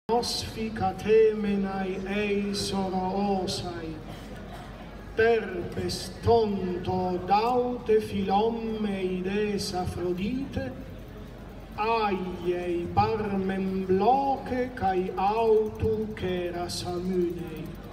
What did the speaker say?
Nosficatemenae eis oroosai, terpes tonto daute Philomeides Aphrodite, aiei parmen bloce cae autu ceras amunei.